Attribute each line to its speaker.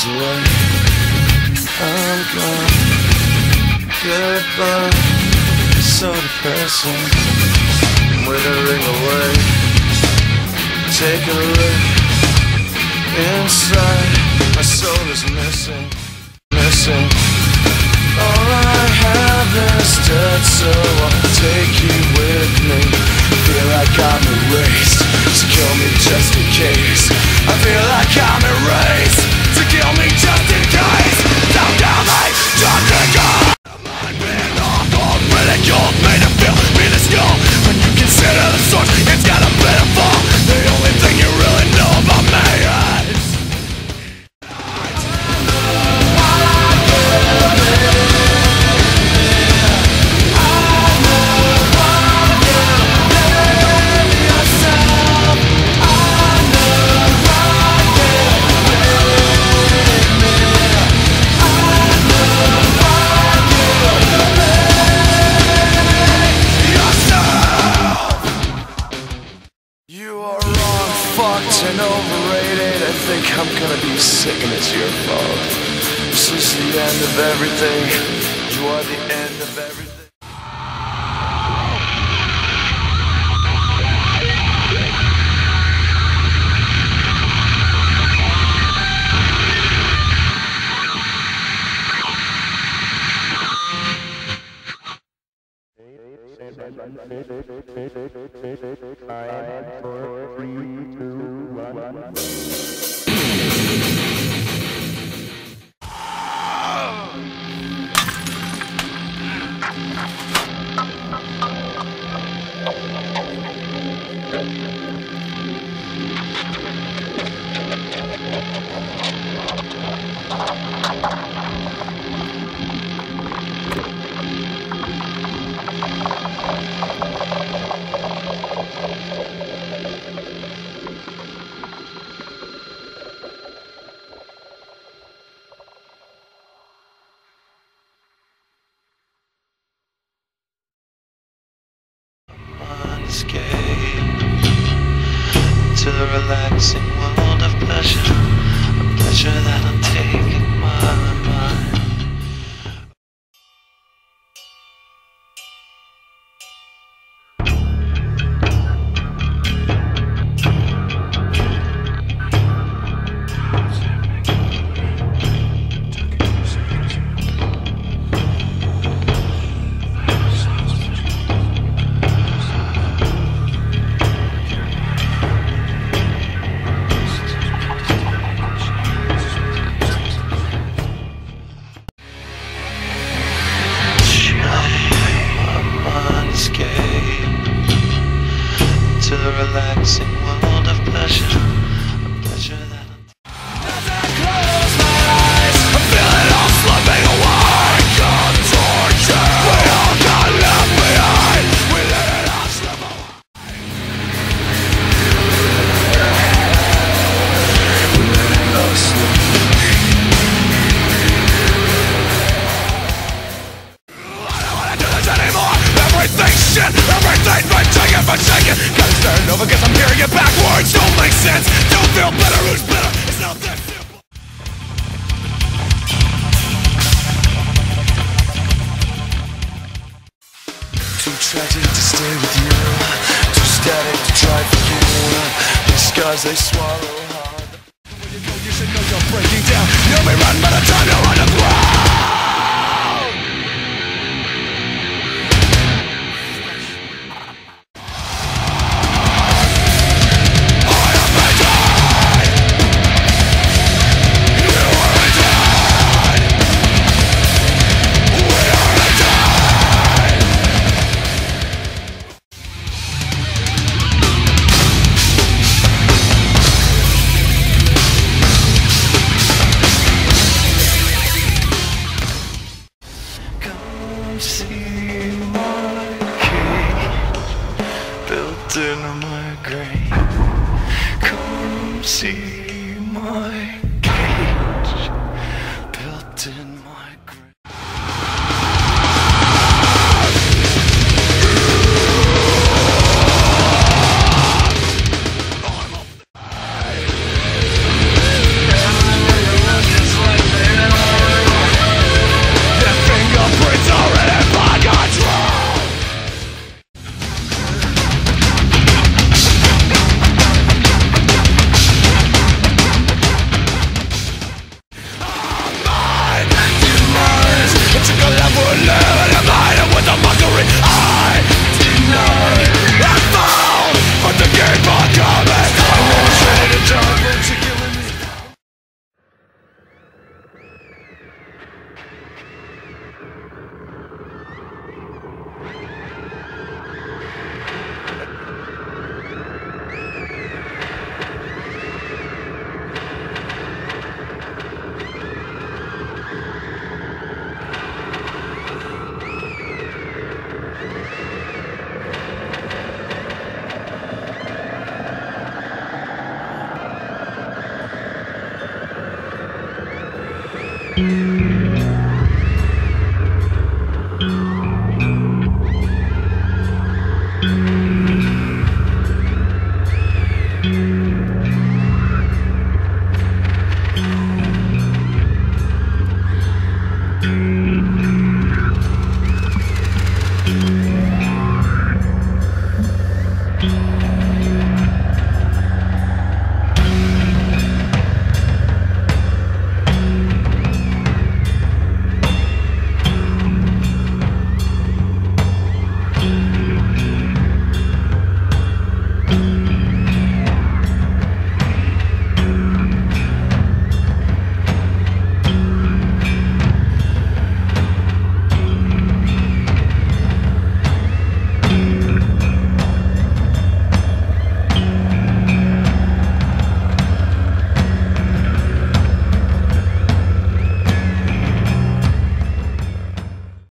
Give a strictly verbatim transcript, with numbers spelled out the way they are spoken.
Speaker 1: away. I'm gone. Goodbye. It's so depressing. I'm withering away. Take a look inside. My soul is missing, missing. All I have is dead, so I'll take you with me. Feel like I'm erased, so kill me just in case. I feel like I'm erased, so kill me just in case. Down, down, like just in case. I've been awful, ridiculed, made to feel minuscule. When you consider the source, it's got a bit of fall. The only thing you really know about me is and overrated. I think I'm gonna be sick and it's your fault. This is the end of everything. You are the end of everything. Five, four, three, two, one. Escape to the relaxing world of pleasure, a pleasure that I'm taking my mind. To the relaxing world of pleasure, a pleasure that I'm as I close my eyes, I feel it all slipping away. Contortion, we all got left behind. We let it all slip away. We let it all slip away. I don't wanna do this anymore. Everything's shit, everything's been taken for taken. Gotta start it over cause I'm hearing it backwards. Don't make sense, don't feel better, who's better? It's not that simple. Too tragic to stay with you, too static to try for you. These scars they swallow hard. When you go you should know you're breaking down. You may run by the time you're on the ground. Thank